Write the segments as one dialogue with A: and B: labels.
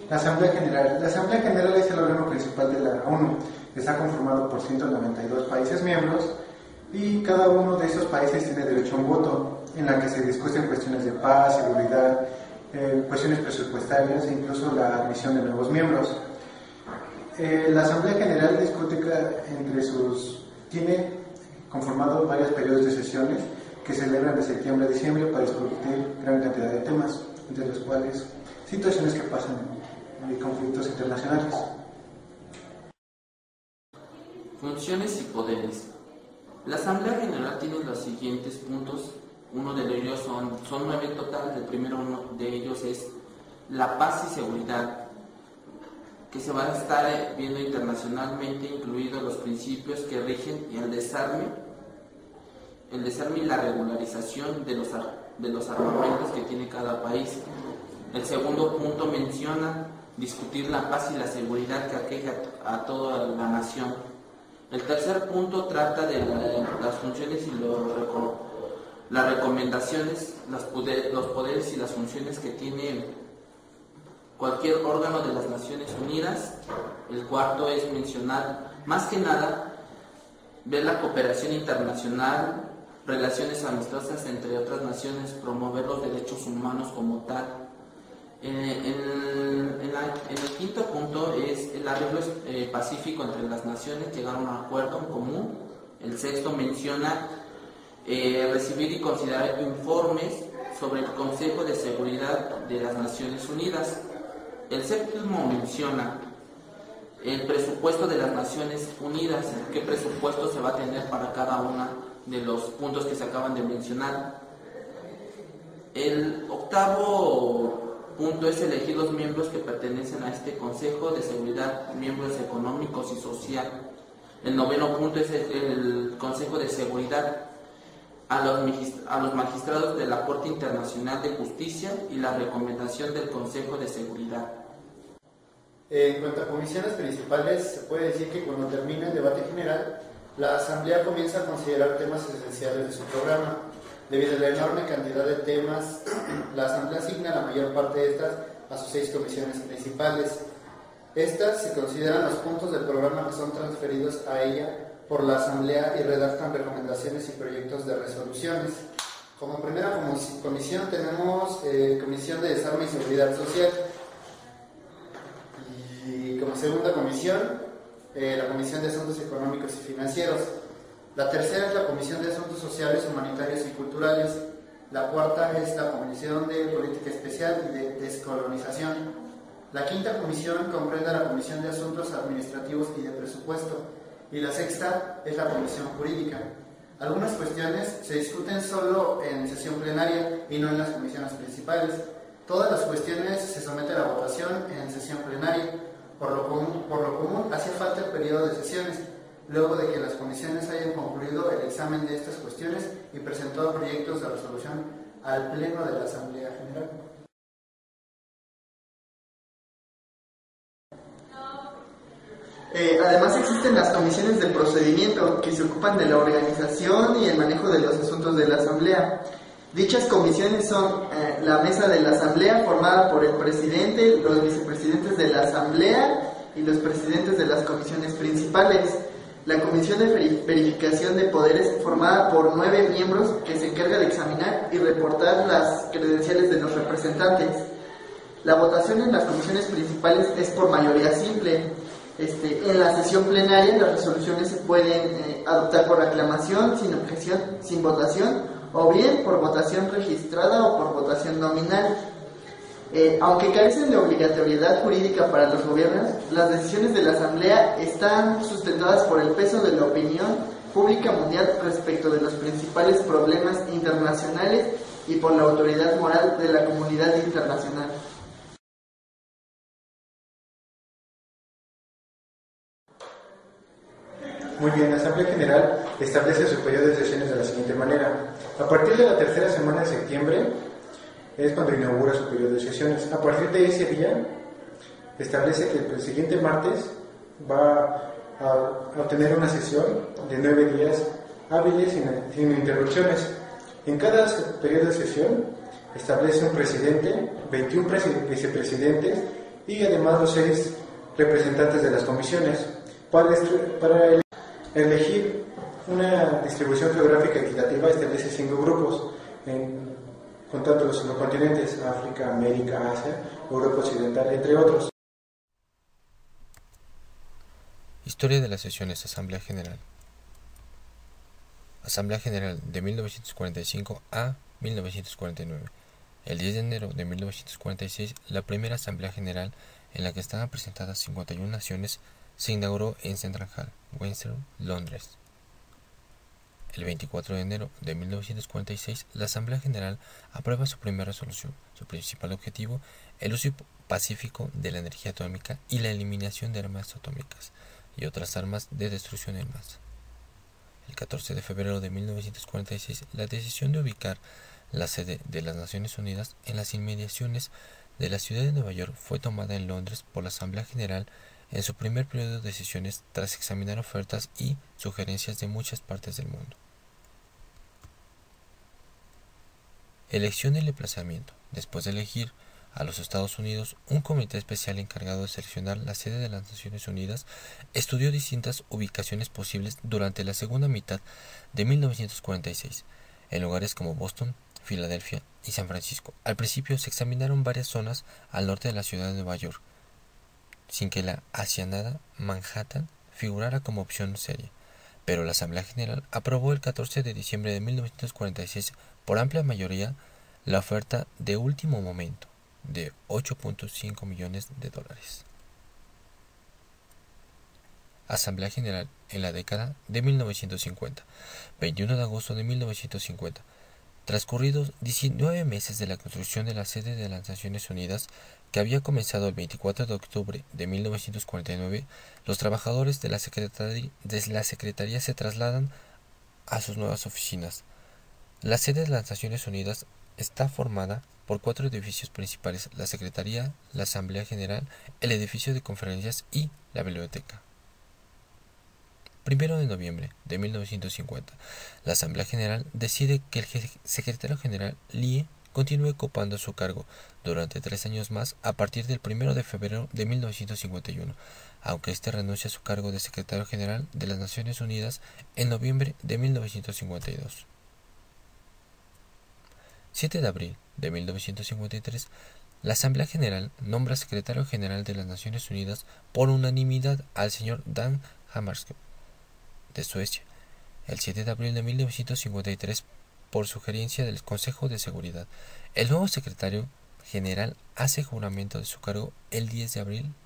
A: La Asamblea General. La Asamblea General es el órgano principal de la ONU. Está conformado por 192 países miembros y cada uno de esos países tiene derecho a un voto, en la que se discuten cuestiones de paz, seguridad, cuestiones presupuestarias e incluso la admisión de nuevos miembros. La Asamblea General discute tiene conformado varios periodos de sesiones que celebran de septiembre a diciembre para discutir gran cantidad de temas, entre los cuales situaciones que pasan y conflictos internacionales.
B: Funciones y poderes. La Asamblea General tiene los siguientes puntos. Uno de ellos son 9 totales. El primero de ellos es la paz y seguridad, que se van a estar viendo internacionalmente, incluidos los principios que rigen el desarme y la regularización de los armamentos que tiene cada país. El segundo punto menciona discutir la paz y la seguridad que aqueja a toda la nación. El tercer punto trata de las funciones y las recomendaciones, los poderes y las funciones que tiene cualquier órgano de las Naciones Unidas. El cuarto es mencionar, más que nada, ver la cooperación internacional, relaciones amistosas entre otras naciones, promover los derechos humanos como tal. En el quinto punto es el arreglo pacífico entre las naciones, llegar a un acuerdo en común. El sexto menciona recibir y considerar informes sobre el Consejo de Seguridad de las Naciones Unidas. El séptimo menciona el presupuesto de las Naciones Unidas, qué presupuesto se va a tener para cada uno de los puntos que se acaban de mencionar. El octavo punto es elegir los miembros que pertenecen a este Consejo de Seguridad, miembros económicos y social. El noveno punto es el Consejo de Seguridad, a los magistrados de la Corte Internacional de Justicia y la recomendación del Consejo de Seguridad.
C: En cuanto a comisiones principales, se puede decir que cuando termina el debate general, la Asamblea comienza a considerar temas esenciales de su programa. Debido a la enorme cantidad de temas, la Asamblea asigna la mayor parte de estas a sus 6 comisiones principales. Estas se consideran los puntos del programa que son transferidos a ella por la Asamblea y redactan recomendaciones y proyectos de resoluciones. Como primera comisión tenemos Comisión de Desarme y Seguridad Social, y como segunda comisión la Comisión de Asuntos Económicos y Financieros. La tercera es la Comisión de Asuntos Sociales, Humanitarios y Culturales. La cuarta es la Comisión de Política Especial y de Descolonización. La quinta comisión comprende la Comisión de Asuntos Administrativos y de Presupuesto. Y la sexta es la Comisión Jurídica. Algunas cuestiones se discuten solo en sesión plenaria y no en las comisiones principales. Todas las cuestiones se someten a votación en sesión plenaria. Por lo común hacía falta el periodo de sesiones, luego de que las comisiones hayan concluido el examen de estas cuestiones y presentado proyectos de resolución al Pleno de la Asamblea General.
D: Además existen las comisiones del procedimiento, que se ocupan de la organización y el manejo de los asuntos de la Asamblea. Dichas comisiones son la mesa de la Asamblea, formada por el presidente, los vicepresidentes de la Asamblea y los presidentes de las comisiones principales. La Comisión de Verificación de Poderes, formada por 9 miembros, que se encarga de examinar y reportar las credenciales de los representantes. La votación en las comisiones principales es por mayoría simple. En la sesión plenaria las resoluciones se pueden adoptar por aclamación, sin objeción, sin votación, o bien por votación registrada o por votación nominal. Aunque carecen de obligatoriedad jurídica para los gobiernos, las decisiones de la Asamblea están sustentadas por el peso de la opinión pública mundial respecto de los principales problemas internacionales y por la autoridad moral de la comunidad internacional.
A: Muy bien, la Asamblea General establece su periodo de sesiones de la siguiente manera. A partir de la tercera semana de septiembre es cuando inaugura su periodo de sesiones. A partir de ese día establece que el siguiente martes va a tener una sesión de 9 días hábiles sin interrupciones. En cada periodo de sesión establece un presidente, 21 vicepresidentes y además los 6 representantes de las comisiones. Para elegir una distribución geográfica equitativa establece 5 grupos, contando los 5 continentes: África, América, Asia, Europa Occidental, entre otros.
E: Historia de las sesiones de Asamblea General. Asamblea General de 1945 a 1949. El 10 de enero de 1946, la primera Asamblea General, en la que estaban presentadas 51 naciones, se inauguró en Central Hall, Windsor, Londres. El 24 de enero de 1946, la Asamblea General aprueba su primera resolución. Su principal objetivo, el uso pacífico de la energía atómica y la eliminación de armas atómicas y otras armas de destrucción en masa. El 14 de febrero de 1946, la decisión de ubicar la sede de las Naciones Unidas en las inmediaciones de la ciudad de Nueva York fue tomada en Londres por la Asamblea General en su primer periodo de sesiones tras examinar ofertas y sugerencias de muchas partes del mundo. Elección del emplazamiento. Después de elegir a los Estados Unidos, un comité especial encargado de seleccionar la sede de las Naciones Unidas estudió distintas ubicaciones posibles durante la segunda mitad de 1946, en lugares como Boston, Filadelfia y San Francisco. Al principio se examinaron varias zonas al norte de la ciudad de Nueva York, sin que la haciendada Manhattan figurara como opción seria, pero la Asamblea General aprobó el 14 de diciembre de 1946 por amplia mayoría la oferta de último momento de $8.5 millones. Asamblea General en la década de 1950. 21 de agosto de 1950. Transcurridos 19 meses de la construcción de la sede de las Naciones Unidas, que había comenzado el 24 de octubre de 1949, los trabajadores de la Secretaría se trasladan a sus nuevas oficinas. La sede de las Naciones Unidas está formada por 4 edificios principales: la Secretaría, la Asamblea General, el edificio de conferencias y la biblioteca. 1 de noviembre de 1950, la Asamblea General decide que el secretario general Lie continúe ocupando su cargo durante 3 años más a partir del 1 de febrero de 1951, aunque éste renuncia a su cargo de secretario general de las Naciones Unidas en noviembre de 1952. 7 de abril de 1953, la Asamblea General nombra secretario general de las Naciones Unidas por unanimidad al señor Dag Hammarskjöld de Suecia. El 7 de abril de 1953, por sugerencia del Consejo de Seguridad, el nuevo secretario general hace juramento de su cargo el 10 de abril.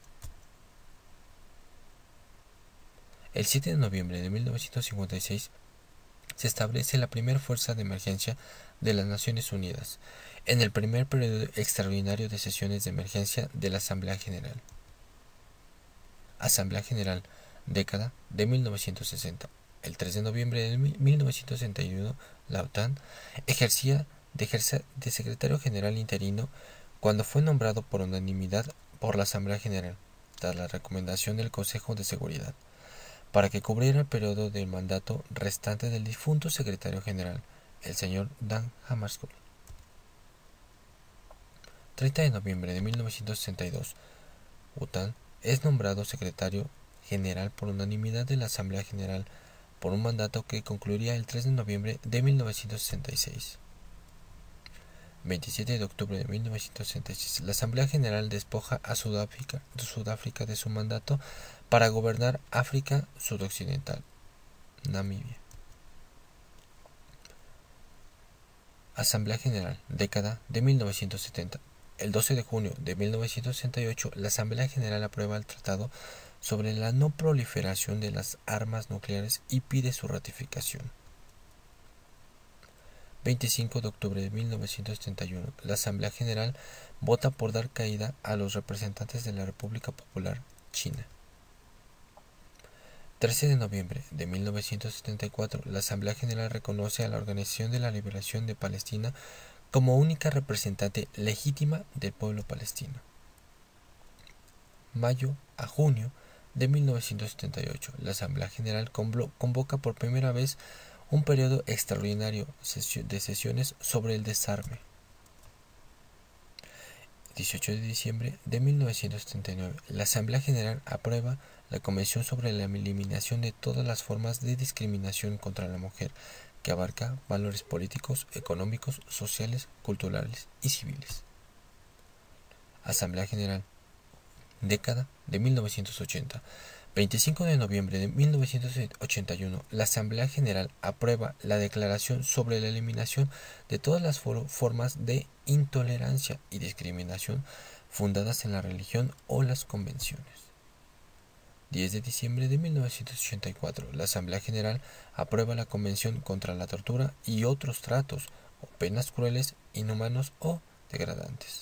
E: El 7 de noviembre de 1956 se establece la primera fuerza de emergencia de las Naciones Unidas, en el primer periodo extraordinario de sesiones de emergencia de la Asamblea General. Asamblea General, década de 1960. El 3 de noviembre de 1961, la OTAN ejercía de secretario general interino cuando fue nombrado por unanimidad por la Asamblea General, tras la recomendación del Consejo de Seguridad, para que cubriera el periodo del mandato restante del difunto secretario general, el señor Dag Hammarskjöld. 30 de noviembre de 1962, OTAN es nombrado secretario general por unanimidad de la Asamblea General por un mandato que concluiría el 3 de noviembre de 1966. 27 de octubre de 1966, la Asamblea General despoja a Sudáfrica de su mandato para gobernar África Sudoccidental, Namibia. Asamblea General, década de 1970. El 12 de junio de 1968, la Asamblea General aprueba el Tratado sobre la no proliferación de las armas nucleares y pide su ratificación. 25 de octubre de 1971, la Asamblea General vota por dar caída a los representantes de la República Popular China. 13 de noviembre de 1974, la Asamblea General reconoce a la Organización de la Liberación de Palestina como única representante legítima del pueblo palestino. Mayo a junio de 1978, la Asamblea General convoca por primera vez un periodo extraordinario de sesiones sobre el desarme. 18 de diciembre de 1939, la Asamblea General aprueba la Convención sobre la eliminación de todas las formas de discriminación contra la mujer, que abarca valores políticos, económicos, sociales, culturales y civiles. Asamblea General, década de 1980. 25 de noviembre de 1981, la Asamblea General aprueba la Declaración sobre la eliminación de todas las formas de intolerancia y discriminación fundadas en la religión o las convenciones. 10 de diciembre de 1984, la Asamblea General aprueba la Convención contra la tortura y otros tratos o penas crueles, inhumanos o degradantes.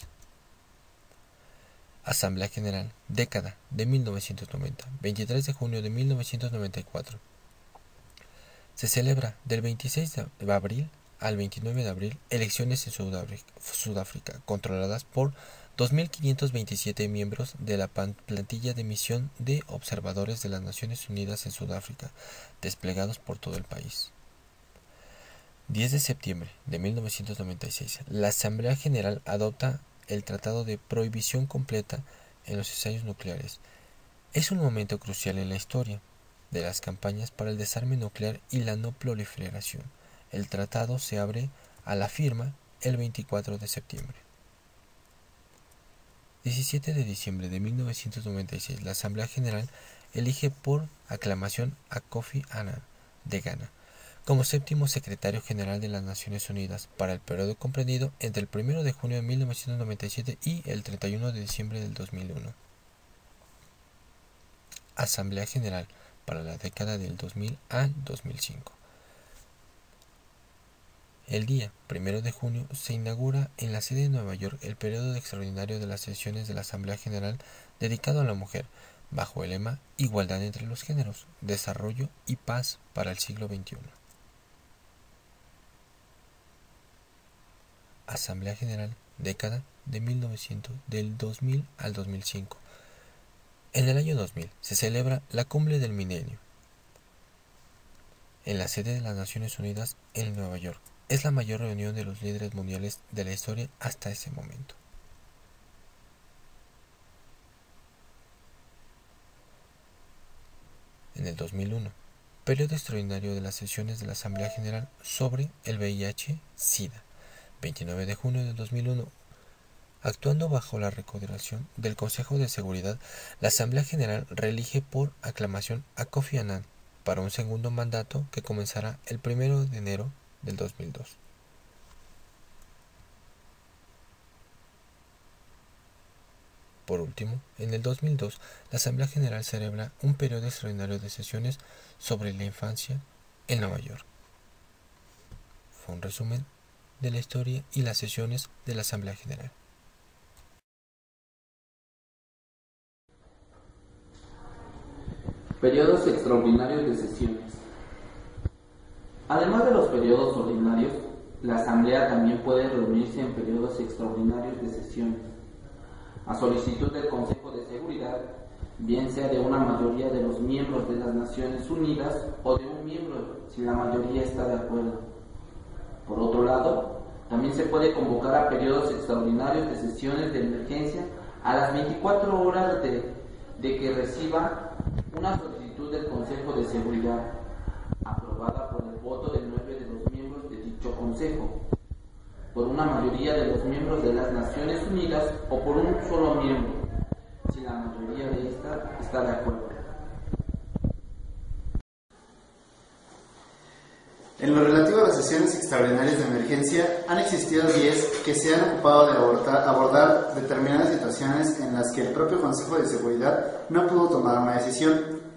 E: Asamblea General, década de 1990, 23 de junio de 1994. Se celebra del 26 de abril al 29 de abril elecciones en Sudáfrica, controladas por 2.527 miembros de la plantilla de misión de observadores de las Naciones Unidas en Sudáfrica, desplegados por todo el país. 10 de septiembre de 1996, la Asamblea General adopta el Tratado de Prohibición Completa en los Ensayos Nucleares. Es un momento crucial en la historia de las campañas para el desarme nuclear y la no proliferación. El tratado se abre a la firma el 24 de septiembre. 17 de diciembre de 1996, la Asamblea General elige por aclamación a Kofi Annan, de Ghana, como séptimo secretario general de las Naciones Unidas para el periodo comprendido entre el 1 de junio de 1997 y el 31 de diciembre del 2001. Asamblea General para la década del 2000 al 2005. El día 1 de junio se inaugura en la sede de Nueva York el periodo extraordinario de las sesiones de la Asamblea General dedicado a la mujer, bajo el lema Igualdad entre los géneros, desarrollo y paz para el siglo XXI. Asamblea General, década de del 2000 al 2005. En el año 2000 se celebra la Cumbre del Milenio en la sede de las Naciones Unidas en Nueva York. Es la mayor reunión de los líderes mundiales de la historia hasta ese momento. En el 2001, periodo extraordinario de las sesiones de la Asamblea General sobre el VIH-Sida. 29 de junio del 2001, actuando bajo la recomendación del Consejo de Seguridad, la Asamblea General reelige por aclamación a Kofi Annan para un segundo mandato que comenzará el 1 de enero del 2002. Por último, en el 2002, la Asamblea General celebra un periodo extraordinario de sesiones sobre la infancia en Nueva York. Fue un resumen de la historia y las sesiones de la Asamblea General.
B: Periodos extraordinarios de sesiones. Además de los periodos ordinarios, la Asamblea también puede reunirse en periodos extraordinarios de sesiones, a solicitud del Consejo de Seguridad, bien sea de una mayoría de los miembros de las Naciones Unidas o de un miembro si la mayoría está de acuerdo. Por otro lado, también se puede convocar a periodos extraordinarios de sesiones de emergencia a las 24 horas de que reciba una solicitud del Consejo de Seguridad, aprobada por el voto de 9 de los miembros de dicho Consejo, por una mayoría de los miembros de las Naciones Unidas o por un solo miembro, si la mayoría de esta está de acuerdo.
C: En lo relativo a las sesiones extraordinarias de emergencia, han existido 10 que se han ocupado de abordar determinadas situaciones en las que el propio Consejo de Seguridad no pudo tomar una decisión.